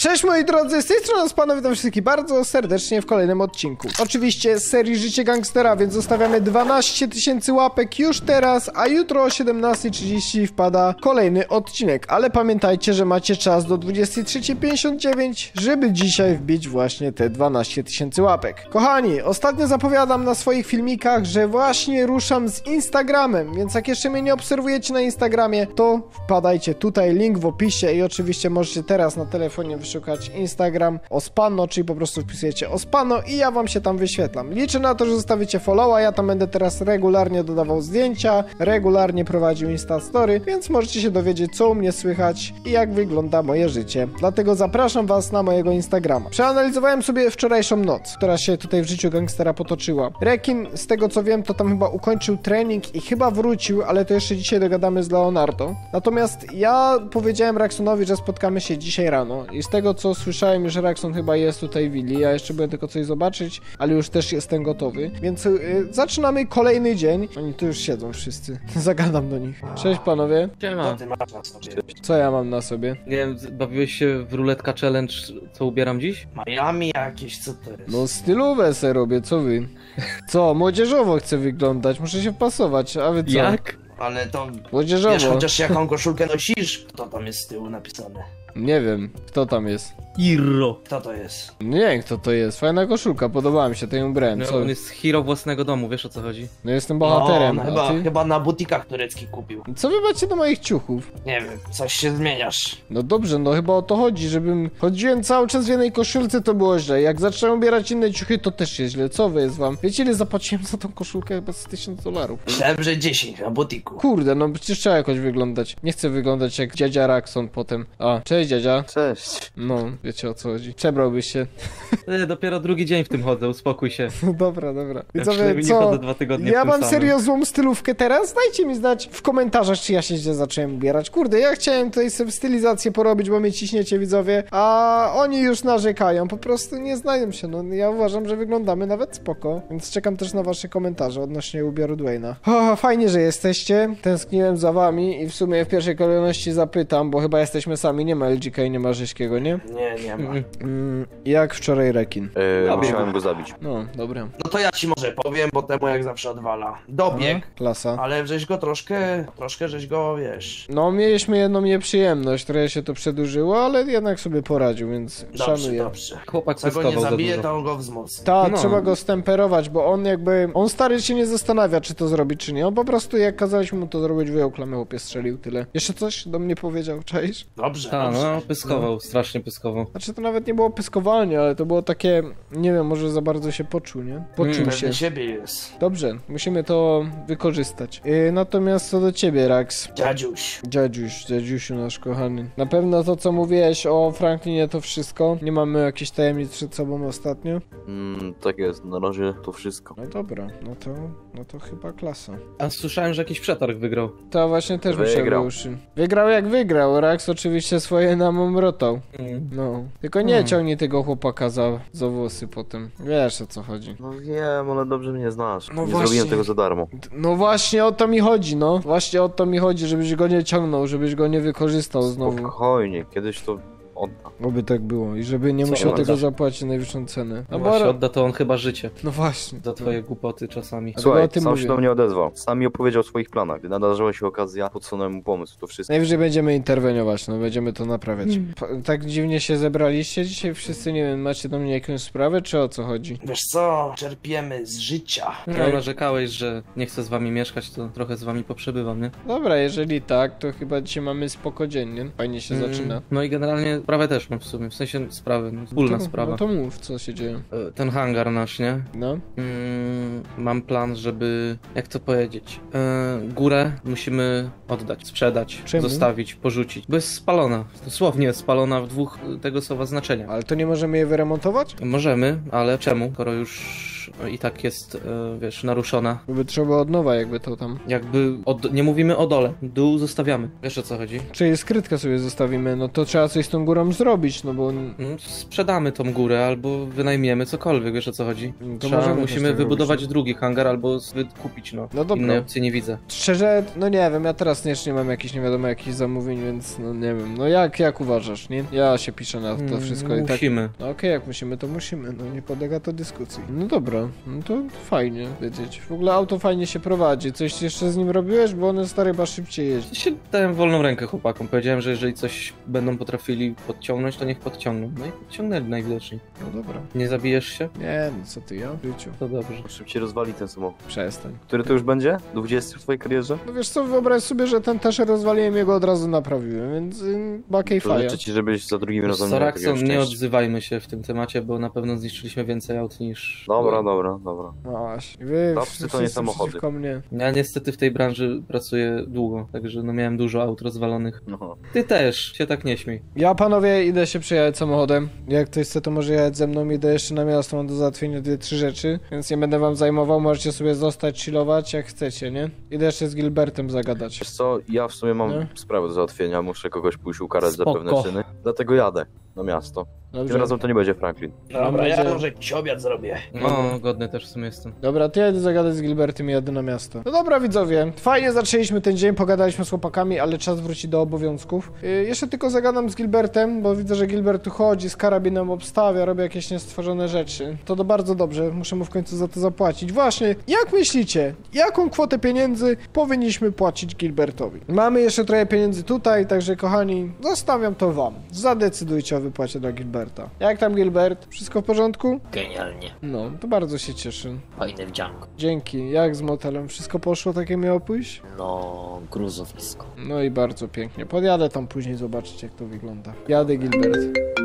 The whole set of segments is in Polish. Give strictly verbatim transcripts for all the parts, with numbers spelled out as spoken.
Cześć moi drodzy, z tej strony Ospano, witam wszystkich bardzo serdecznie w kolejnym odcinku. Oczywiście z serii Życie Gangstera, więc zostawiamy dwanaście tysięcy łapek już teraz, a jutro o siedemnasta trzydzieści wpada kolejny odcinek. Ale pamiętajcie, że macie czas do dwudziestej trzeciej pięćdziesiąt dziewięć, żeby dzisiaj wbić właśnie te dwanaście tysięcy łapek. Kochani, ostatnio zapowiadam na swoich filmikach, że właśnie ruszam z Instagramem, więc jak jeszcze mnie nie obserwujecie na Instagramie, to wpadajcie tutaj, link w opisie i oczywiście możecie teraz na telefonie wyszukać Instagram Ospano, czyli po prostu wpisujecie Ospano i ja wam się tam wyświetlam. Liczę na to, że zostawicie followa, ja tam będę teraz regularnie dodawał zdjęcia, regularnie prowadził Instastory, więc możecie się dowiedzieć, co u mnie słychać i jak wygląda moje życie. Dlatego zapraszam was na mojego Instagrama. Przeanalizowałem sobie wczorajszą noc, która się tutaj w Życiu Gangstera potoczyła. Rekin, z tego co wiem, to tam chyba ukończył trening i chyba wrócił, ale to jeszcze dzisiaj dogadamy z Leonardo. Natomiast ja powiedziałem Raxonowi, że spotkamy się dzisiaj rano i z tego co słyszałem, że Raxon chyba jest tutaj w willi, ja jeszcze będę tylko coś zobaczyć, ale już też jestem gotowy, więc yy, zaczynamy kolejny dzień. Oni tu już siedzą wszyscy, zagadam do nich. Cześć panowie. Siema. Co ja mam na sobie? Nie wiem, bawiłeś się w ruletka challenge, co ubieram dziś? Miami jakieś, co to jest? No stylówę se robię, co wy? Co, młodzieżowo chcę wyglądać, muszę się wpasować, a wy co? Jak? Ale to Młodzieżowo. wiesz chociaż jaką koszulkę nosisz? Kto tam jest z tyłu napisany? Nie wiem, kto tam jest. Hero. Kto to jest? Nie wiem kto to jest, fajna koszulka, podobała mi się, to ją ubrałem, No, co? on jest hero własnego domu, wiesz o co chodzi? No jestem bohaterem, no, a chyba, ty? chyba na butikach tureckich kupił. Co wy macie do moich ciuchów? Nie wiem, coś się zmieniasz. No dobrze, no chyba o to chodzi, żebym... Chodziłem cały czas w jednej koszulce, to było źle. Jak zacząłem ubierać inne ciuchy, to też jest źle. Co wy jest wam? Wiecie ile zapłaciłem za tą koszulkę? Chyba z tysiąc dolarów. Myślałem, że dziesięć na butiku. Kurde, no przecież trzeba jakoś wyglądać. Nie chcę wyglądać jak dziadzia Raxon potem. A, cześć dziadzia. Cześć. No, wiecie o co chodzi. Przebrałbyś się. E, dopiero drugi dzień w tym chodzę, uspokój się. No dobra, dobra. Ja Widzowie, przynajmniej nie co? chodzę dwa tygodnie w Ja tym mam samym. serio złą stylówkę teraz? Dajcie mi znać w komentarzach, czy ja się źle zacząłem ubierać. Kurde, ja chciałem tutaj sobie stylizację porobić, bo mnie ciśniecie widzowie, a oni już narzekają. Po prostu nie znają się. No ja uważam, że wyglądamy nawet spoko. Więc czekam też na wasze komentarze odnośnie ubioru Dwayna. O, fajnie, że jesteście. Tęskniłem za wami i w sumie w pierwszej kolejności zapytam, bo chyba jesteśmy sami. Nie ma L G K i nie ma Rześkiego, nie? Nie, nie ma. Mm. Mm, jak wczoraj rekin? Yy, Dobra. musiałem go zabić. No, dobra. No to ja ci może powiem, bo temu jak zawsze odwala. Dobieg, Klasa. ale żeś go troszkę, troszkę żeś go, wiesz... No, mieliśmy jedną nieprzyjemność, trochę się to przedłużyło, ale jednak sobie poradził, więc Dobrze, szanuję. dobrze. Chłopak Co go nie pyskował za zabije, dużo. to on go wzmocni. Tak, No. trzeba go stemperować, bo on jakby, on stary się nie zastanawia, czy to zrobić, czy nie. On po prostu, jak kazaliśmy mu to zrobić, wyjął klamę, chłopie strzelił, tyle. Jeszcze coś do mnie powiedział, czaisz? Dobrze, Ta, dobrze. no, pyskował, strasznie pyskował. Znaczy, to nawet nie było pyskowanie, ale to było takie, nie wiem, może za bardzo się poczuł, nie? Poczuł Mm. się. Pewny siebie jest. Dobrze, musimy to wykorzystać. Yy, natomiast co do ciebie, Rax. Dziadziuś. Dziadziuś, dziadziusiu nasz kochany. Na pewno to, co mówiłeś o Franklinie, to wszystko. Nie mamy jakichś tajemnic przed sobą ostatnio. Mm, tak jest, na razie to wszystko. No dobra, no to, no to chyba klasa. A słyszałem, że jakiś przetarg wygrał. To właśnie też mi się Wygrał. uszy. Wygrał jak wygrał, Rax oczywiście swoje nam omrotał. Mm. No. Tylko nie Hmm. ciągnij tego chłopaka za, za włosy potem. Wiesz o co chodzi. No wiem, ale dobrze mnie znasz. No nie właśnie. zrobiłem tego za darmo. D- No właśnie o to mi chodzi, no. Właśnie o to mi chodzi, żebyś go nie ciągnął, żebyś go nie wykorzystał znowu. Spokojnie, kiedyś to odda. Oby tak było i żeby nie Co musiał oddasz? tego zapłacić najwyższą cenę. No No właśnie, bo... odda to on chyba życie. No właśnie. Za twoje głupoty czasami. Dlatego Słuchaj, o tym sam mówię. się do mnie odezwał. Sam mi opowiedział o swoich planach. Gdy nadarzyła się okazja, podsunąłem mu pomysł. To wszystko. Najwyżej będziemy interweniować, no będziemy to naprawiać. Mm. Pa- Tak dziwnie się zebraliście dzisiaj wszyscy, nie wiem, macie do mnie jakąś sprawę, czy o co chodzi? Wiesz co, czerpiemy z życia. No, narzekałeś, że nie chcę z wami mieszkać, to trochę z wami poprzebywam, nie? Dobra, jeżeli tak, to chyba dzisiaj mamy spoko dzień, nie? Fajnie się Mm, zaczyna. No i generalnie sprawę też mam w sumie, w sensie sprawę, no, wspólna to, sprawa. No to mów, co się dzieje. E, Ten hangar nasz, nie? No. Mm, mam plan, żeby, jak to powiedzieć, e, górę musimy oddać, sprzedać, Czemu? zostawić, porzucić, bo jest spalona, dosłownie jest spalona w dwóch tego słowa znaczenia. Ale to nie możemy je wyremontować? Możemy, ale czemu, skoro już już i tak jest, e, wiesz, naruszona. By trzeba od nowa jakby to tam. Jakby, od, nie mówimy o dole, dół zostawiamy. Wiesz, o co chodzi? Czyli skrytkę sobie zostawimy, no to trzeba coś z tą górą zrobić, no bo... Mm, Sprzedamy tą górę albo wynajmiemy cokolwiek, wiesz o co chodzi? To Trzeba, możemy coś musimy tak wybudować robić, drugi hangar albo wykupić, no. No dobra. Innej opcji nie widzę. Szczerze, no nie wiem, ja teraz też nie mam jakichś nie wiadomo jakichś zamówień, więc no nie wiem. No jak, jak uważasz, nie? Ja się piszę na to wszystko i tak... Musimy. No okej, jak musimy, to musimy, no nie podlega to dyskusji. No dobra, no to fajnie wiedzieć. W ogóle auto fajnie się prowadzi, coś jeszcze z nim robiłeś, bo one stary chyba szybciej jeździ. Się dałem wolną rękę chłopakom. Powiedziałem, że jeżeli coś będą potrafili podciągnąć, to niech podciągną. No i podciągnęli najwidoczniej. No dobra. Nie zabijesz się? Nie, no co ty, ja w życiu. To dobrze. Szybciej rozwali ten samochód. Przestań. Który to już będzie? dwudziesty w twojej karierze? No wiesz co, wyobraź sobie, że ten też rozwaliłem, jego od razu naprawiłem, więc y, bakę i To faja. życzę ci, żebyś za drugim razem nie miał takiego Soraxon, nie szczęścia. odzywajmy się w tym temacie, bo na pewno zniszczyliśmy więcej aut niż... Dobra, dobra, dobra. No właśnie, wy Tapsy to nie wszyscy samochody. przeciwko mnie. Ja niestety w tej branży pracuję długo, także no miałem dużo aut rozwalonych. No. Ty też, się tak nie śmiej. Ja panowie idę się przejechać samochodem. Jak ktoś chce, to może jechać ze mną, idę jeszcze na miasto, mam do załatwienia dwie, trzy rzeczy, więc nie będę wam zajmował, możecie sobie zostać, chillować jak chcecie, nie? Idę jeszcze z Gilbertem zagadać. Wiesz co, ja w sumie mam Nie? sprawę do załatwienia, muszę kogoś pójść ukarać Spoko. za pewne czyny. Dlatego jadę na miasto. Tym Dobrze. razem to nie będzie Franklin. Dobra, ja nadzieję. może jakiś obiad zrobię. No, godny też w sumie jestem. Dobra, to ja idę zagadać z Gilbertem i jadę na miasto. No dobra widzowie, fajnie zaczęliśmy ten dzień, pogadaliśmy z chłopakami, ale czas wrócić do obowiązków. Yy, jeszcze tylko zagadam z Gilbertem, bo widzę, że Gilbert tu chodzi, z karabinem obstawia, robi jakieś niestworzone rzeczy. To to bardzo dobrze, muszę mu w końcu za to zapłacić. Właśnie, jak myślicie, jaką kwotę pieniędzy powinniśmy płacić Gilbertowi? Mamy jeszcze trochę pieniędzy tutaj, także kochani, zostawiam to wam. Zadecydujcie o wypłacie dla Gilberta. Jak tam Gilbert? Wszystko w porządku? Genialnie. No, to bardzo się cieszę. Fajny wdzianko. Dzięki. Jak z motelem? Wszystko poszło tak jak miało pójść? No, gruzowisko. No i bardzo pięknie. Podjadę tam później zobaczyć jak to wygląda. Jadę Gilbert.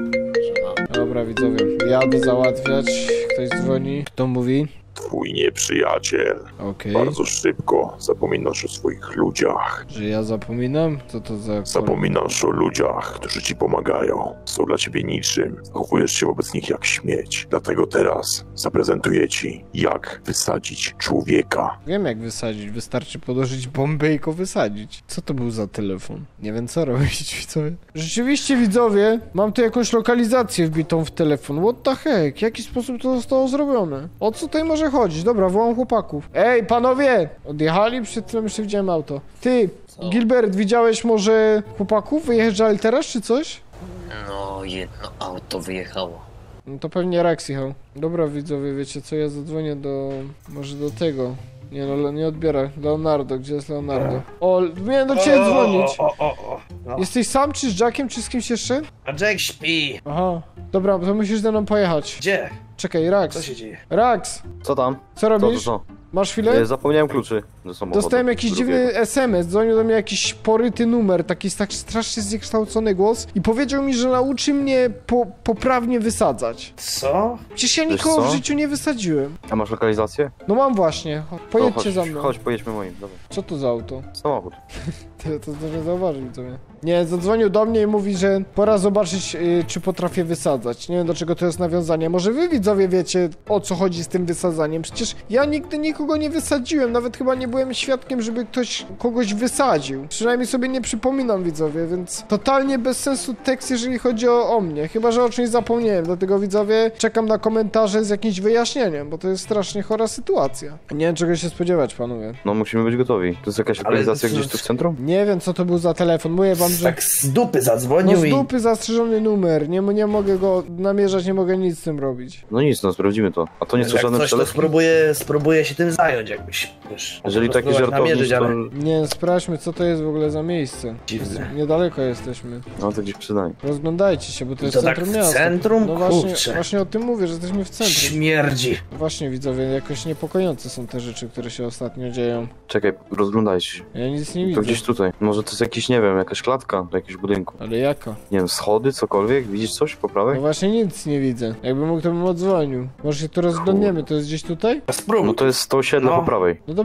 Żona. Dobra widzowie, jadę załatwiać. Ktoś dzwoni. Kto mówi? Twój nieprzyjaciel. Okej. Bardzo szybko zapominasz o swoich ludziach. Że ja zapominam? Co to za... Zapominasz o ludziach, którzy ci pomagają. Są dla ciebie niczym. Zachowujesz się wobec nich jak śmieć. Dlatego teraz zaprezentuję ci, jak wysadzić człowieka. Wiem jak wysadzić. Wystarczy podłożyć bombę i go wysadzić. Co to był za telefon? Nie wiem co robić widzowie. Rzeczywiście widzowie, mam tu jakąś lokalizację wbitą w telefon. What the heck? W jaki sposób to zostało zrobione? O co tutaj może chodzić? Dobra, wołam chłopaków. Ej, panowie! Odjechali? Przed chwilą jeszcze widziałem auto. Ty, Co? Gilbert, widziałeś może chłopaków? Wyjeżdżali teraz czy coś? No, jedno auto wyjechało. No to pewnie Rex jechał. Dobra widzowie, wiecie co? Ja zadzwonię do... może do tego. Nie no, nie odbiera. Leonardo, gdzie jest Leonardo? O, miałem do ciebie dzwonić. O, o, o, o. No. Jesteś sam czy z Jackiem, czy z kimś jeszcze? A Jack śpi. Aha. Dobra, to musisz ze mną pojechać. Gdzie? Czekaj, Co Rax. się dzieje? Rax, Co tam? co Co to robisz? co? Masz chwilę? E, Zapomniałem kluczy do samochodu. Dostałem jakiś drugiego. dziwny es em es, dzwonił do mnie jakiś poryty numer, taki tak strasznie zniekształcony głos i powiedział mi, że nauczy mnie po, poprawnie wysadzać. Co? Przecież ja Wiesz nikogo w co? życiu nie wysadziłem. A masz lokalizację? No mam właśnie, Cho- To pojedźcie chodź, za mną. Chodź, pojedźmy moim. Dobra. Co to za auto? Samochód. Ty to zdążę zauważyć widzowie. Nie, zadzwonił do mnie i mówi, że pora zobaczyć, y, czy potrafię wysadzać. Nie wiem, do czego to jest nawiązanie. Może wy widzowie wiecie, o co chodzi z tym wysadzaniem. Przecież ja nigdy nikogo nie wysadziłem. Nawet chyba nie byłem świadkiem, żeby ktoś kogoś wysadził. Przynajmniej sobie nie przypominam widzowie, więc totalnie bez sensu tekst, jeżeli chodzi o, o mnie. Chyba, że o czymś zapomniałem. Dlatego widzowie, czekam na komentarze z jakimś wyjaśnieniem, bo to jest strasznie chora sytuacja. Nie wiem, czego się spodziewać, panowie. No musimy być gotowi. To jest jakaś Ale lokalizacja to- gdzieś tu w centrum? Nie wiem, co to był za telefon. Mówię wam, że... Tak z dupy No zadzwonił z i... dupy zastrzeżony numer, nie, nie mogę go namierzać, nie mogę nic z tym robić. No nic, no sprawdzimy to. A to nie jest Jak żaden coś, to telefon? spróbuję, spróbuję się tym zająć, jakbyś, wiesz... Jeżeli po taki prostu żartownik, namierzyć, to... ale... Nie, sprawdźmy co to jest w ogóle za miejsce. Dziwne. Niedaleko jesteśmy. No to gdzieś przynajmniej. Rozglądajcie się, bo to jest To tak centrum w miasta. centrum? No właśnie, Kurczę. właśnie o tym mówię, że jesteśmy w centrum. Śmierdzi. Właśnie widzowie, jakoś niepokojące są te rzeczy, które się ostatnio dzieją. Czekaj, rozglądaj się. Ja nic nie To widzę. gdzieś tutaj. Może to jest jakiś, nie wiem, jakaś klatka do jakiegoś budynku. Ale jaka? Nie wiem, schody, cokolwiek? Widzisz coś po No prawej? właśnie nic nie widzę. Jakbym mógł, to bym odzwonił. Może się tu rozglądniemy, to jest gdzieś tutaj? Spróbuj. No to jest to osiedle No. po prawej. No dobra, stań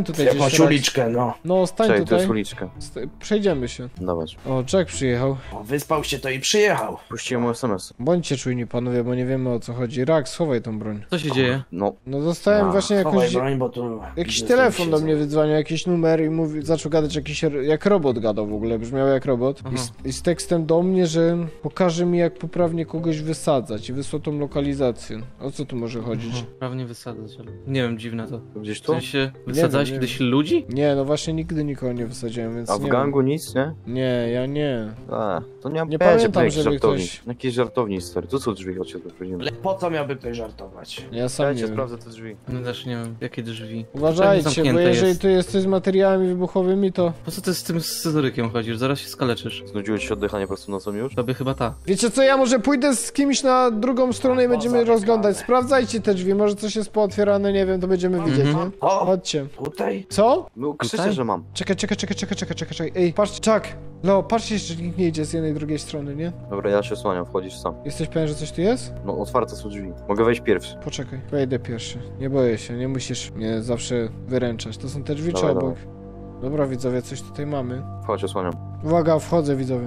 stań tutaj Jakąś gdzieś. Rax. uliczkę, no. No, stań Cześć, to tutaj. jest uliczka. St przejdziemy się. Dawać. O, Jack przyjechał. O, wyspał się to i przyjechał. Puściłem mu es em es. Bądźcie czujni panowie, bo nie wiemy o co chodzi. Rax, schowaj tą broń. Co się dzieje? No, No dostałem A, właśnie chowaj jakąś... broń, bo tu Jakiś widzę, telefon że do siedzą. mnie wydzwonił, jakiś numer i mówi, zaczął gadać jakiś, jak robot gadał w ogóle, brzmiał jak robot. I z, I z tekstem do mnie, że pokaże mi jak poprawnie kogoś wysadzać i wysłał tą lokalizację. O co tu może chodzić? Aha, prawnie wysadzać, ale... Nie wiem, dziwne to. gdzieś W tu? sensie, wysadzałeś nie kiedyś ludzi? Nie, no właśnie nigdy nikogo nie wysadziłem, więc A w nie gangu nic, nie? wiem. Nie, ja nie. A, to nie, Nie będzie pamiętam, jakiś żeby żartowni. ktoś- Jakiś żartowni, stary. Tu są drzwi, chodźcie, tu wchodzimy. Ale po co miałby ktoś żartować? Ja sam Ja nie cię wiem. sprawdzę te drzwi. No też nie wiem, jakie drzwi. Uważajcie, bo Zamknięte jeżeli jest. tu jesteś z materiałami wybuchowymi, to... Po co ty z tym scyzorykiem chodzisz? Zaraz się skaleczysz. Znudziło ci się oddychanie prosto nocą już? Tobie chyba ta. Wiecie co, ja może pójdę z kimś na drugą stronę i będziemy zamykamy. rozglądać. Sprawdzajcie te drzwi, może coś jest pootwierane, nie wiem, to będziemy widzieć, nie? O, Chodźcie. tutaj? Co? No, krzyczę, Tutaj? że mam. Czekaj, czekaj, czekaj, czekaj, czekaj, czekaj, czekaj. Ej, patrz, Chuck! Leo, patrzcie, czy nikt nie idzie z jednej i drugiej strony, nie? Dobra, ja się słaniam, wchodzisz sam. Jesteś pewien, że coś tu jest? No, otwarte są drzwi. Mogę wejść pierwszy. Poczekaj, wejdę pierwszy. Nie boję się, nie musisz mnie zawsze wyręczać. To są te drzwi czy Dawaj, obok? Dobra, widzowie, coś tutaj mamy. Chodź, osłaniam. Uwaga, wchodzę, widzowie.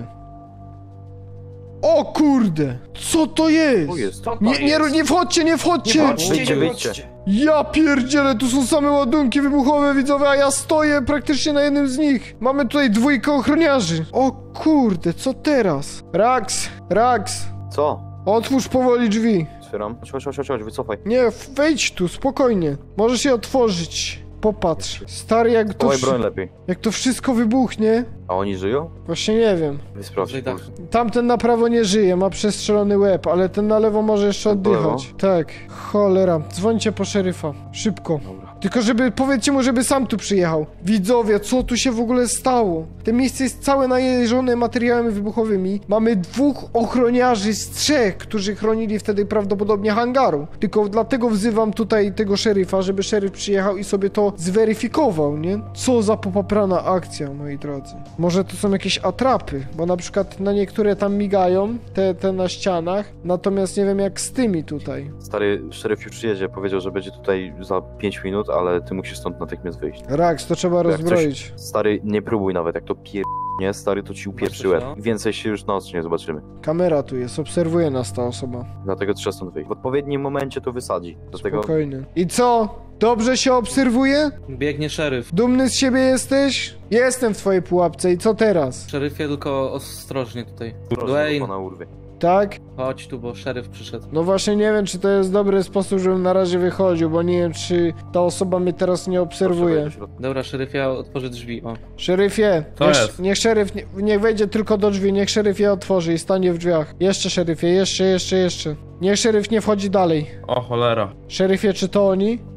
O kurde! Co to jest? Tu jest. Co to Nie, nie, jest? nie wchodźcie, nie Nie wchodźcie! chodźcie, Wyjdźcie, nie wyjdźcie. chodźcie. Ja pierdzielę, tu są same ładunki wybuchowe, widzowie, a ja stoję praktycznie na jednym z nich. Mamy tutaj dwójkę ochroniarzy. O kurde, co teraz? Rax, Rax, Co? otwórz powoli drzwi. Otwieram. Chodź, chodź, chodź, chodź, wycofaj. Nie, wejdź tu, spokojnie. Możesz je otworzyć. Popatrz. Stary, jak to, Chowaj wszy- broń lepiej. jak to wszystko wybuchnie, A oni żyją? właśnie nie wiem. Wysprawdź. Tutaj tak. Tamten na prawo nie żyje, ma przestrzelony łeb, ale ten na lewo może jeszcze Ten po lewo? oddychać. Tak, cholera. Dzwońcie po szeryfa. Szybko. Dobra. Tylko żeby, powiedzcie mu, żeby sam tu przyjechał. Widzowie, co tu się w ogóle stało? To miejsce jest całe najeżone materiałami wybuchowymi. Mamy dwóch ochroniarzy z trzech, którzy chronili wtedy prawdopodobnie hangaru. Tylko dlatego wzywam tutaj tego szeryfa, żeby szeryf przyjechał i sobie to zweryfikował, nie? Co za popaprana akcja, moi drodzy. Może to są jakieś atrapy, bo na przykład na niektóre tam migają, te, te na ścianach, natomiast nie wiem jak z tymi tutaj. Stary szeryf już przyjedzie, powiedział, że będzie tutaj za pięć minut, ale ty musisz stąd natychmiast wyjść. Rax, to trzeba Jak rozbroić. Coś, stary, nie próbuj nawet, jak to pier... nie, stary, to ci upieprzy łeb. no? Więcej się już na oczy nie zobaczymy. Kamera tu jest, obserwuje nas ta osoba. Dlatego trzeba stąd wyjść. W odpowiednim momencie to wysadzi. Dlatego Spokojnie. I co? Dobrze się obserwuje? Biegnie szeryf. Dumny z siebie jesteś? Jestem w twojej pułapce i co teraz? Szeryfie, tylko ostrożnie tutaj. proszę, Dwayne, pana urwie. Tak? chodź tu, bo szeryf przyszedł. No właśnie nie wiem, czy to jest dobry sposób, żebym na razie wychodził, bo nie wiem, czy ta osoba mnie teraz nie Proszę obserwuje. wejść do środka. Dobra, szeryfie, otworzy drzwi, o. Szeryfie, Co niech, jest? niech szeryf, nie, niech wejdzie tylko do drzwi, niech szeryf je otworzy i stanie w drzwiach. Jeszcze szeryfie, jeszcze, jeszcze, jeszcze. Niech szeryf nie wchodzi dalej. O cholera. Szeryfie, czy to oni? Yy,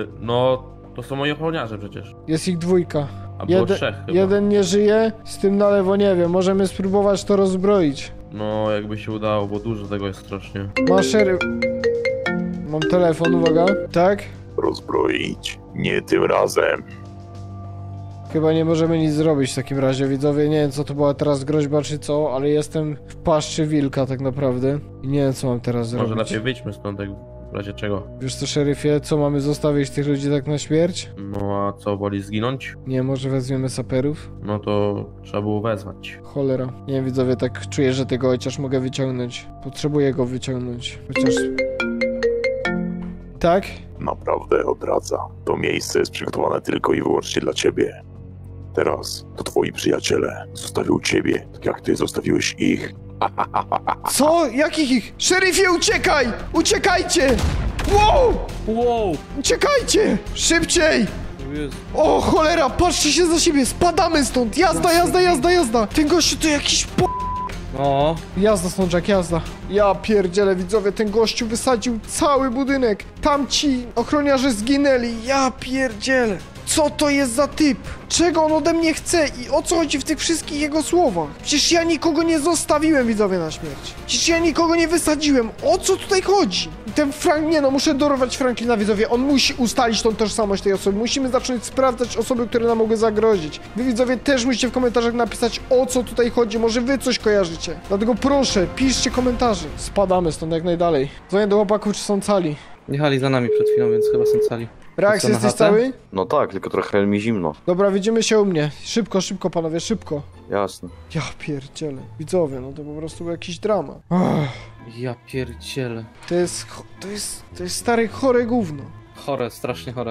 no, to są moi ochroniarze przecież. Jest ich dwójka. Albo Jeden, trzech chyba. jeden nie żyje, z tym na lewo nie wiem, możemy spróbować to rozbroić. No, jakby się udało, bo dużo tego jest strasznie. Ma szeryf... Mam telefon, uwaga. Tak? Rozbroić. Nie tym razem. Chyba nie możemy nic zrobić w takim razie, widzowie. Nie wiem, co to była teraz groźba, czy co, ale jestem w paszczy wilka tak naprawdę. I nie wiem, co mam teraz Może zrobić. lepiej wyjdźmy stąd, jak w razie czego. Wiesz co, szeryfie, co mamy zostawić tych ludzi tak na śmierć? No, a co, woli zginąć? Nie, może weźmiemy saperów? No to trzeba było wezwać. Cholera. Nie wiem, widzowie, tak czuję, że tego chociaż mogę wyciągnąć. Potrzebuję go wyciągnąć. Chociaż... Tak? Naprawdę odradza. To miejsce jest przygotowane tylko i wyłącznie dla ciebie. Teraz to twoi przyjaciele zostawią ciebie, tak jak ty zostawiłeś ich. Co? Jakich ich? Szeryfie, uciekaj! Uciekajcie! Wow! Wow! Uciekajcie! Szybciej! Jezu. O cholera, patrzcie się za siebie, spadamy stąd! Jazda, jazda, jazda, jazda! Ten gościu to jakiś po... No, Jazda stąd, Jack, jazda. Ja pierdzielę, widzowie, ten gościu wysadził cały budynek. Tamci ochroniarze zginęli, ja pierdzielę. Co to jest za typ? Czego on ode mnie chce i o co chodzi w tych wszystkich jego słowach? Przecież ja nikogo nie zostawiłem, widzowie, na śmierć. Przecież ja nikogo nie wysadziłem. O co tutaj chodzi? Ten Frank, nie no, muszę dorwać Franklina, widzowie. On musi ustalić tą tożsamość tej osoby. Musimy zacząć sprawdzać osoby, które nam mogły zagrozić. Wy, widzowie, też musicie w komentarzach napisać, o co tutaj chodzi. Może wy coś kojarzycie. Dlatego proszę, piszcie komentarze. Spadamy stąd jak najdalej. Dzwonię do chłopaków, czy są cali. jechali za nami przed chwilą, więc chyba są cali. Reaks, Co, na jesteś chatę? cały? No tak, tylko trochę mi zimno. Dobra, widzimy się u mnie. Szybko, szybko panowie, szybko. Jasne. Ja pierdzielę. Widzowie, no to po prostu był jakiś dramat. Ach, Ja pierdzielę. to jest, cho- to jest, to jest stare chore gówno. Chore, strasznie chore.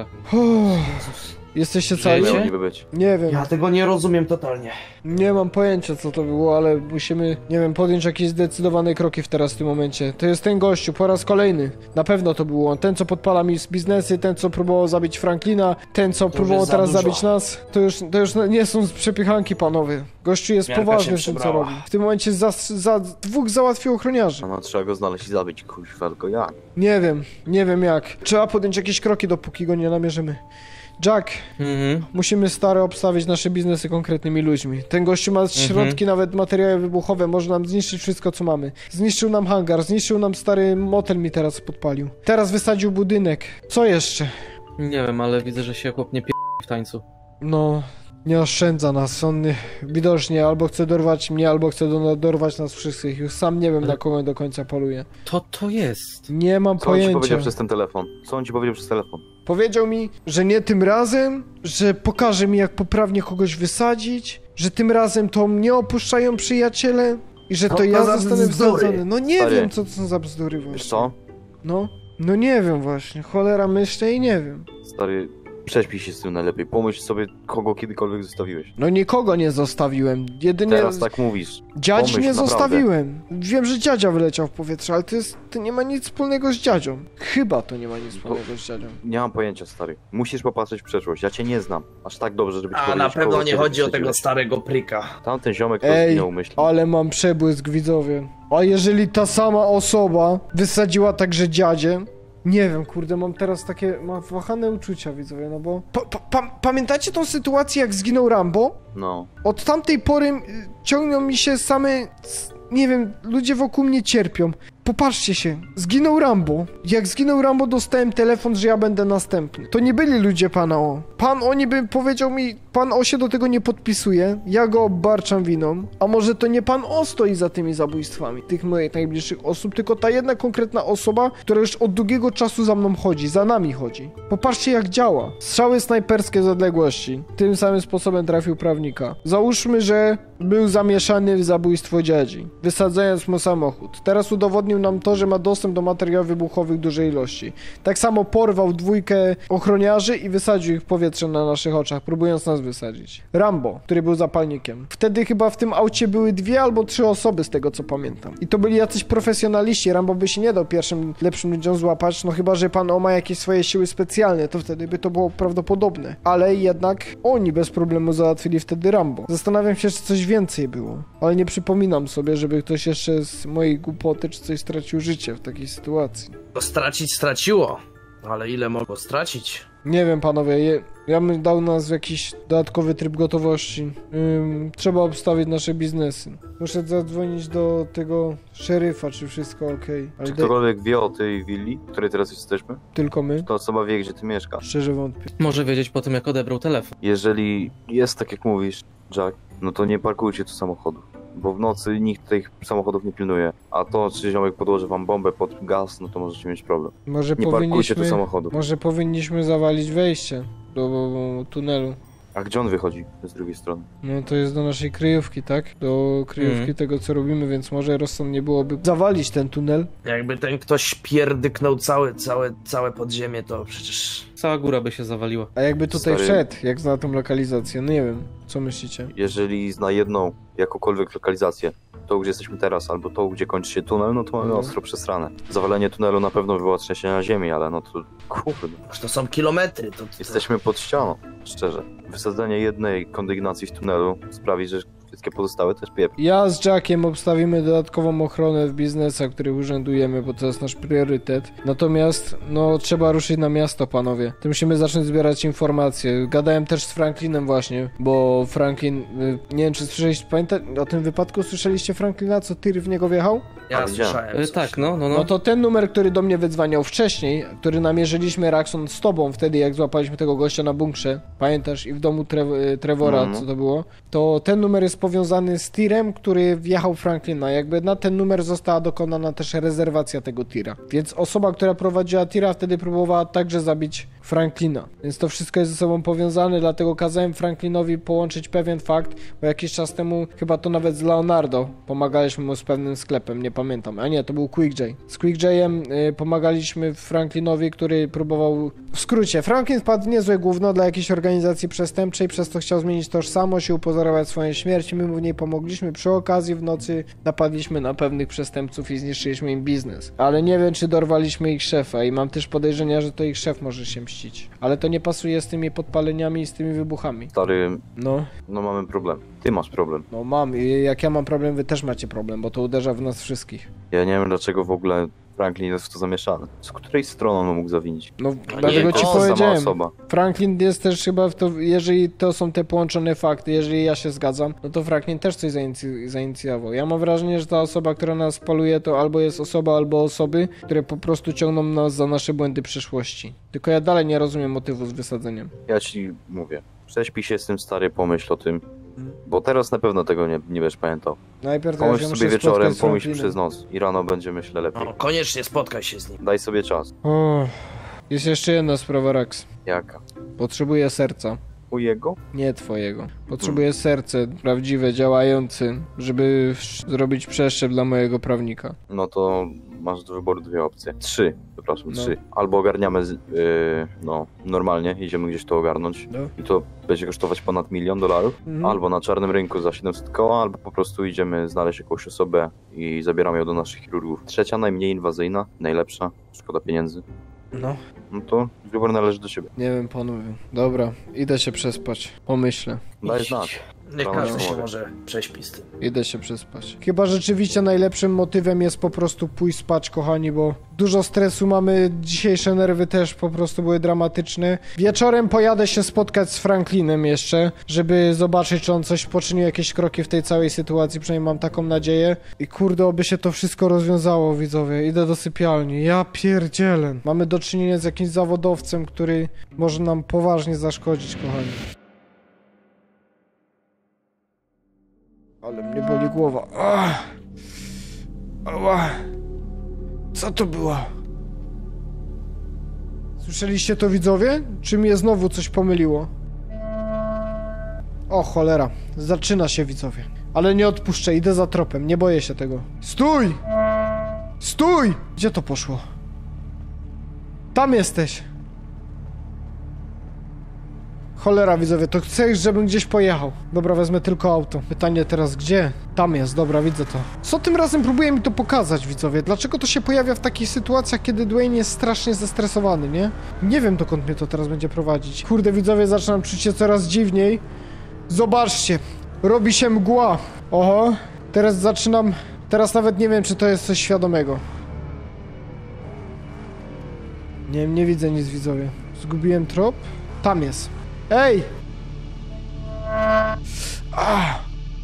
Uff. Jesteście cali? Żyjecie? Miało niby być. Nie wiem. Ja tego nie rozumiem totalnie. Nie mam pojęcia co to było, ale musimy, nie wiem, podjąć jakieś zdecydowane kroki w teraz w tym momencie. To jest ten gościu, po raz kolejny. Na pewno to był on. Ten, co podpala mi z biznesy, ten, co próbował zabić Franklina, ten, co próbował jest za teraz dużo. zabić nas. To już, to już nie są przepychanki, panowie. Gościu jest Miarka poważny się w tym, co przebrała. robi. W tym momencie za, za dwóch załatwił ochroniarzy. No, no trzeba go znaleźć i zabić, kuźwa, tylko jak? Nie wiem, nie wiem jak. Trzeba podjąć jakieś kroki, dopóki go nie namierzymy. Jack, Mhm. musimy stary obstawić nasze biznesy konkretnymi ludźmi. Ten gościu ma środki, nawet materiały wybuchowe, może nam zniszczyć wszystko, co mamy. Zniszczył nam hangar, zniszczył nam stary motel, mi teraz podpalił. Teraz wysadził budynek. Co jeszcze? Nie wiem, ale widzę, że się chłop nie p... w tańcu. No, nie oszczędza nas. On y, widocznie albo chce dorwać mnie, albo chce do, dorwać nas wszystkich. Już sam nie wiem, na kogo do końca poluje. To to jest. Nie mam Co on ci pojęcia. powiedział przez ten telefon? Co on ci powiedział przez telefon? Powiedział mi, że nie tym razem, że pokaże mi, jak poprawnie kogoś wysadzić, że tym razem to mnie opuszczają przyjaciele i że Co to to ja za zostanę bzdury? wsadzony. No nie Stary. wiem, co to są za bzdury właśnie. Wiesz co? No, no nie wiem właśnie. Cholera myślę i nie wiem. Stary, prześpij się z tym najlepiej. Pomyśl sobie, kogo kiedykolwiek zostawiłeś. No nikogo nie zostawiłem. Jedynie Teraz tak mówisz. dziadzi pomyśl, nie naprawdę. zostawiłem. Wiem, że dziadzia wyleciał w powietrze, ale to jest, to nie ma nic wspólnego z dziadzią. Chyba to nie ma nic wspólnego z dziadzią. Nie mam pojęcia, stary. Musisz popatrzeć w przeszłość. Ja cię nie znam. Aż tak dobrze, żeby ci A na powiedzieć, pewno kogo nie kiedy chodzi o tego wysadziłeś. starego pryka. Tamten ziomek to Ej, zginął, myśli. ale mam przebłysk, widzowie. A jeżeli ta sama osoba wysadziła także dziadzie? Nie wiem, kurde, mam teraz takie, mam wahane uczucia, widzowie, no bo... Pa, pa, pa, pamiętacie tą sytuację, jak zginął Rambo? No. Od tamtej pory y, ciągną mi się same... s- Nie wiem, ludzie wokół mnie cierpią. Popatrzcie się, zginął Rambo. Jak zginął Rambo, dostałem telefon, że ja będę następny. To nie byli ludzie pana O. Pan O niby powiedział mi, pan O się do tego nie podpisuje, ja go obarczam winą. A może to nie pan O stoi za tymi zabójstwami tych moich najbliższych osób, tylko ta jedna konkretna osoba, która już od długiego czasu za mną chodzi, za nami chodzi. Popatrzcie, jak działa. Strzały snajperskie z odległości. Tym samym sposobem trafił prawnika. Załóżmy, że był zamieszany w zabójstwo dziadzi, wysadzając mu samochód. Teraz udowodnił nam to, że ma dostęp do materiałów wybuchowych w dużej ilości. Tak samo porwał dwójkę ochroniarzy i wysadził ich w powietrze na naszych oczach, próbując nas wysadzić. Rambo, który był zapalnikiem. Wtedy chyba w tym aucie były dwie albo trzy osoby, z tego co pamiętam. I to byli jacyś profesjonaliści. Rambo by się nie dał pierwszym lepszym ludziom złapać, no chyba, że pan O ma jakieś swoje siły specjalne, to wtedy by to było prawdopodobne. Ale jednak oni bez problemu załatwili wtedy Rambo. Zastanawiam się, czy coś więcej było. Ale nie przypominam sobie, żeby ktoś jeszcze z mojej głupoty czy coś stracił życie w takiej sytuacji. To stracić straciło. Ale ile mogło stracić? Nie wiem, panowie, je, ja bym dał nas w jakiś dodatkowy tryb gotowości. Ym, trzeba obstawić nasze biznesy. Muszę zadzwonić do tego szeryfa, czy wszystko ok. Ale Czy de- ktokolwiek wie o tej willi, w której teraz jesteśmy? tylko my? To osoba wie, gdzie ty mieszkasz. Szczerze wątpię. Może wiedzieć po tym, jak odebrał telefon. Jeżeli jest tak jak mówisz, Jack, no to nie parkujcie tu samochodów. Bo w nocy nikt tych samochodów nie pilnuje. A to, czy ziomek podłoży wam bombę pod gaz, no to możecie mieć problem. Może Nie parkujcie tu powinniśmy... samochodów. Może powinniśmy zawalić wejście do tunelu. A gdzie on wychodzi z drugiej strony? No to jest do naszej kryjówki, tak? Do kryjówki Mhm. tego, co robimy, więc może rozsądnie byłoby zawalić ten tunel. Jakby ten ktoś pierdyknął całe, całe, całe podziemie, to przecież... Cała góra by się zawaliła. A jakby tutaj Stary- wszedł, jak zna tą lokalizację, no nie wiem, co myślicie? Jeżeli zna jedną, jakąkolwiek lokalizację, to gdzie jesteśmy teraz, albo to gdzie kończy się tunel, no to mamy No. ostro przesrane. Zawalenie tunelu na pewno wywoła trzęsienia ziemi, ale no to kurde. Już to są kilometry, to... to... Jesteśmy pod ścianą, szczerze. Wysadzenie jednej kondygnacji w tunelu sprawi, że wszystkie pozostałe też pieprz. Ja z Jackiem obstawimy dodatkową ochronę w biznesach, w których urzędujemy, bo to jest nasz priorytet. Natomiast, no, trzeba ruszyć na miasto, panowie. To musimy zacząć zbierać informacje. Gadałem też z Franklinem właśnie, bo Franklin, y, nie wiem, czy słyszeliście, pamięta, o tym wypadku słyszeliście Franklina, co tir w niego wjechał? Ja A, widziałem. słyszałem E, coś. tak, no, no, No no. to ten numer, który do mnie wydzwaniał wcześniej, który namierzyliśmy Raxon z tobą wtedy, jak złapaliśmy tego gościa na bunkrze, pamiętasz, i w domu Tre- Trevora, Mhm. co to było, to ten numer jest powiązany z tirem, który wjechał w Franklina. Jakby na ten numer została dokonana też rezerwacja tego tira. Więc osoba, która prowadziła tira, wtedy próbowała także zabić Franklina. Więc to wszystko jest ze sobą powiązane, dlatego kazałem Franklinowi połączyć pewien fakt, bo jakiś czas temu chyba to nawet z Leonardo pomagaliśmy mu z pewnym sklepem, nie pamiętam. A nie, to był Quick J. Z Quick J'em y, pomagaliśmy Franklinowi, który próbował... W skrócie, Franklin wpadł w niezłe gówno dla jakiejś organizacji przestępczej, przez to chciał zmienić tożsamość i upozorować swoją śmierć. My mu w niej pomogliśmy. Przy okazji w nocy napadliśmy na pewnych przestępców i zniszczyliśmy im biznes. Ale nie wiem, czy dorwaliśmy ich szefa i mam też podejrzenia, że to ich szef może się mścić. Ale to nie pasuje z tymi podpaleniami i z tymi wybuchami. Stary, No, no mamy problem. Ty masz problem. no mam. I jak ja mam problem, wy też macie problem, bo to uderza w nas wszystkich. Ja nie wiem, dlaczego w ogóle Franklin jest w to zamieszany. Z której strony on mógł zawinić? No, nie, dlatego to ci sama powiedziałem. osoba. Franklin jest też chyba w to, jeżeli to są te połączone fakty, jeżeli ja się zgadzam, no to Franklin też coś zainicy- zainicjował. Ja mam wrażenie, że ta osoba, która nas poluje, to albo jest osoba, albo osoby, które po prostu ciągną nas za nasze błędy przeszłości. Tylko ja dalej nie rozumiem motywu z wysadzeniem. Ja ci mówię. Prześpij się z tym, stary, pomyśl o tym. Bo teraz na pewno tego nie, nie będziesz pamiętał. Najpierw teraz Pomyśl ja muszę sobie wieczorem, spotkać z pomyśl Franklinem. przez noc. I rano będzie, myślę, lepiej. No, koniecznie spotkaj się z nim. Daj sobie czas. O, jest jeszcze jedna sprawa, Rax. Jaka? Potrzebuję serca. U jego? Nie twojego. Potrzebuję serce, prawdziwe, działające, żeby sz- zrobić przeszczep dla mojego prawnika. No to masz do wyboru dwie opcje. Trzy, przepraszam, No. trzy. Albo ogarniamy, z, yy, no, normalnie, idziemy gdzieś to ogarnąć. No. I to będzie kosztować ponad milion dolarów. Mhm. Albo na czarnym rynku za siedemset koła, albo po prostu idziemy znaleźć jakąś osobę i zabieramy ją do naszych chirurgów. Trzecia, najmniej inwazyjna, najlepsza, szkoda pieniędzy. No. No to wybór należy do ciebie. Nie wiem, panowie. Dobra, idę się przespać. Pomyślę. Daj Idź, znać. idź. Niech Rano każdy się się mogę. może prześpi z tym. Idę się przespać. Chyba rzeczywiście najlepszym motywem jest po prostu pójść spać, kochani, bo dużo stresu mamy. Dzisiejsze nerwy też po prostu były dramatyczne. Wieczorem pojadę się spotkać z Franklinem jeszcze, żeby zobaczyć, czy on coś poczynił, jakieś kroki w tej całej sytuacji. Przynajmniej mam taką nadzieję. I kurde, oby się to wszystko rozwiązało, widzowie. Idę do sypialni. Ja pierdzielę. Mamy do czynienia z jakimś zawodowcem, który może nam poważnie zaszkodzić, kochani. Ale mnie boli głowa. Ach. Ała. Co to było? Słyszeliście to, widzowie? Czy mnie znowu coś pomyliło? O cholera. Zaczyna się, widzowie. Ale nie odpuszczę, idę za tropem. Nie boję się tego. Stój! Stój! Gdzie to poszło? Tam jesteś. Cholera, widzowie, to chcesz, żebym gdzieś pojechał. Dobra, wezmę tylko auto. Pytanie teraz gdzie? Tam jest, dobra, widzę to. Co tym razem próbuje mi to pokazać, widzowie? Dlaczego to się pojawia w takich sytuacjach, kiedy Dwayne jest strasznie zestresowany, nie? Nie wiem, dokąd mnie to teraz będzie prowadzić. Kurde, widzowie, zaczynam czuć się coraz dziwniej. Zobaczcie, robi się mgła. Oho, teraz zaczynam... Teraz nawet nie wiem, czy to jest coś świadomego. Nie wiem, nie widzę nic, widzowie. Zgubiłem trop? Tam jest. Ej! Ah!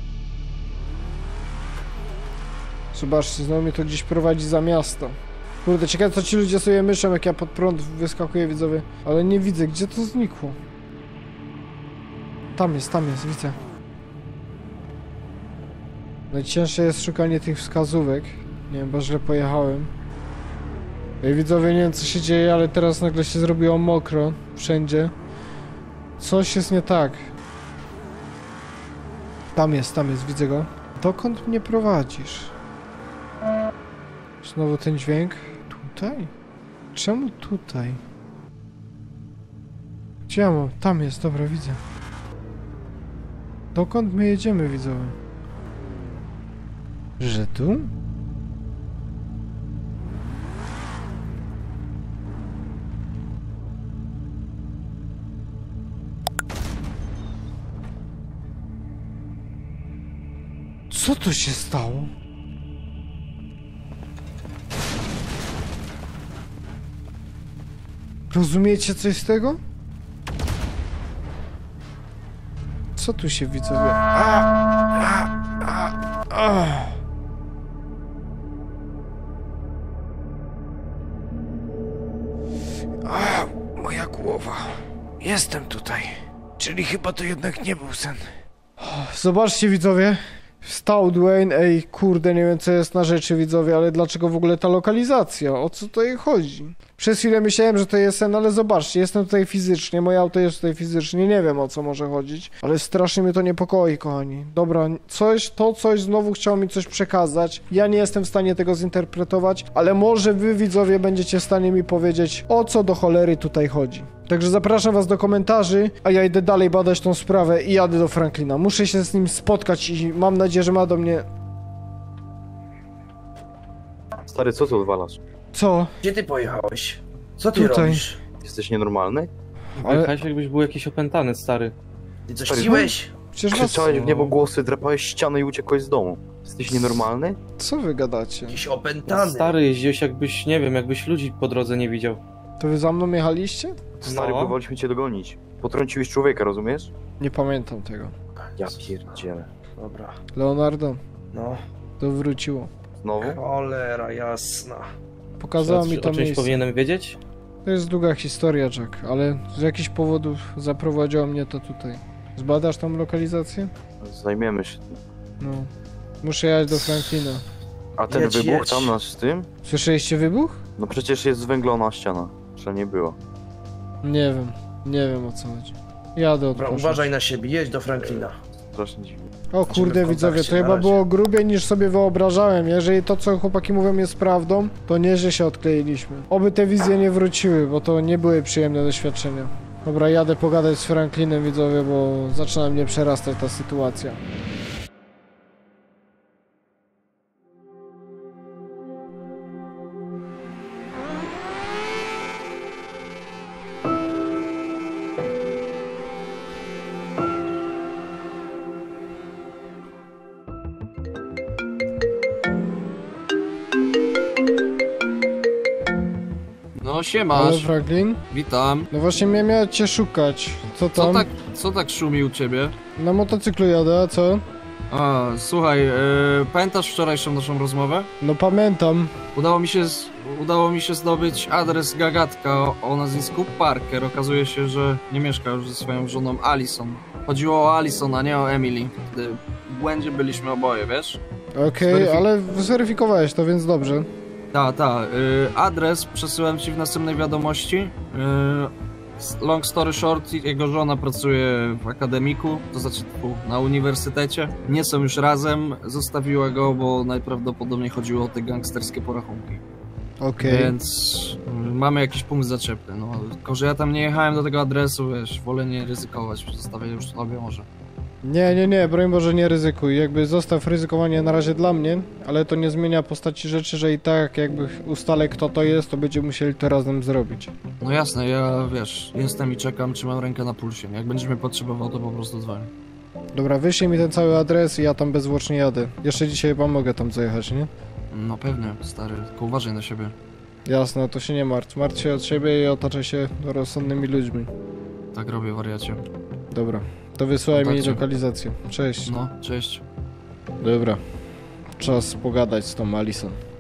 Zobaczcie, znowu mnie to gdzieś prowadzi za miasto. Kurde, ciekawe, co ci ludzie sobie myślą, jak ja pod prąd wyskakuję, widzowie. Ale nie widzę, gdzie to znikło. Tam jest, tam jest, widzę. Najcięższe jest szukanie tych wskazówek. Nie wiem, bo źle pojechałem. Ej, widzowie, nie wiem, co się dzieje, ale teraz nagle się zrobiło mokro wszędzie. Coś jest nie tak. Tam jest, tam jest, widzę go. Dokąd mnie prowadzisz? Znowu ten dźwięk. Tutaj? Czemu tutaj? Gdzie ja mam? Tam jest, dobra, widzę. Dokąd my jedziemy, widzowie? Że tu? Co tu się stało? Rozumiecie coś z tego? Co tu się widzowie? A, a, a, a. A, moja głowa. Jestem tutaj. Czyli chyba to jednak nie był sen. O, Zobaczcie widzowie. Wstał Dwayne, ej kurde, nie wiem co jest na rzeczy widzowie, ale dlaczego w ogóle ta lokalizacja? O co tutaj chodzi? Przez chwilę myślałem, że to jest sen, ale zobaczcie, jestem tutaj fizycznie, moje auto jest tutaj fizycznie, nie wiem o co może chodzić, ale strasznie mnie to niepokoi, kochani. Dobra, coś, to coś znowu chciało mi coś przekazać, ja nie jestem w stanie tego zinterpretować, ale może wy widzowie będziecie w stanie mi powiedzieć, o co do cholery tutaj chodzi. Także zapraszam was do komentarzy, a ja idę dalej badać tą sprawę i jadę do Franklina. Muszę się z nim spotkać i mam nadzieję, że ma do mnie... Stary, co ty odwalasz? Co? Gdzie ty pojechałeś? Co ty Tutaj. robisz? Jesteś nienormalny? Ale- Wyjechałeś jakbyś był jakiś opętany, stary. Ty coś Stary, piłeś? Przecież was... Krzyczałeś w niebo głosy, drapałeś ścianę i uciekłeś z domu. Jesteś nienormalny? Co wy gadacie? Jakiś opętany. Stary, jeździłeś jakbyś, nie wiem, jakbyś ludzi po drodze nie widział. To wy za mną jechaliście? Stary, No. próbowaliśmy cię dogonić. Potrąciłeś człowieka, rozumiesz? Nie pamiętam tego. Ja pierdzielę. Dobra, Leonardo, no. to wróciło. Znowu? Cholera jasna. Pokazała mi o to czymś miejsce. powinienem wiedzieć? To jest długa historia, Jack, ale z jakichś powodów zaprowadziło mnie to tutaj. Zbadasz tą lokalizację? Zajmiemy się tym. No. Muszę jechać do Franklina. A ten Jedź, wybuch jedź. tam na z tym? Słyszeliście wybuch? No przecież jest zwęglona ściana. Że nie było. Nie wiem. Nie wiem o co chodzi. Jadę Dobra, odpocząć. uważaj na siebie, jedź do Franklina. Strasznie dziwnie. O kurde w widzowie, kontakcie to na chyba razie. było grubiej niż sobie wyobrażałem. Jeżeli to co chłopaki mówią jest prawdą, to nie, że się odkleiliśmy. Oby te wizje nie wróciły, bo to nie były przyjemne doświadczenia. Dobra, jadę pogadać z Franklinem widzowie, bo zaczyna mnie przerastać ta sytuacja. No Ale siemasz, Franklin? witam. No właśnie mnie miałem cię szukać. Co Co tam? tak, co tak szumi u ciebie? Na motocyklu jadę, a co? A, słuchaj, yy, pamiętasz wczorajszą naszą rozmowę? No pamiętam. Udało mi się, z, udało mi się zdobyć adres gagatka o, o nazwisku Parker. Okazuje się, że nie mieszka już ze swoją żoną Alison. Chodziło o Alison, a nie o Emily. Wtedy w błędzie byliśmy oboje, wiesz? Okej, Zweryfik- ale zweryfikowałeś to, więc dobrze. Ta, ta. Y, adres przesyłam ci w następnej wiadomości. Y, long story short, jego żona pracuje w akademiku, to znaczy tu, na uniwersytecie. Nie są już razem, zostawiła go, bo najprawdopodobniej chodziło o te gangsterskie porachunki. Okej. Więc y, mamy jakiś punkt zaczepny. No, tylko że ja tam nie jechałem do tego adresu, wiesz, wolę nie ryzykować, zostawię już sobie może. Nie, nie, nie, broń Boże nie ryzykuj. Jakby zostaw ryzykowanie na razie dla mnie, ale to nie zmienia postaci rzeczy, że i tak jakby ustalę kto to jest, to będziemy musieli to razem zrobić. No jasne, ja wiesz, jestem i czekam, trzymam rękę na pulsie. Jak będziesz mnie potrzebował, to po prostu dzwoń. Dobra, wyślij mi ten cały adres i ja tam bezzwłocznie jadę. Jeszcze dzisiaj chyba mogę tam zajechać, nie? No pewnie, stary, tylko uważaj na siebie. Jasne, to się nie martw. Martw się od siebie i otaczaj się rozsądnymi ludźmi. Tak robię, wariacie. Dobra, to wysyłaj mi Kontakcie. lokalizację. Cześć. No, cześć. Dobra, czas pogadać z tą Alison.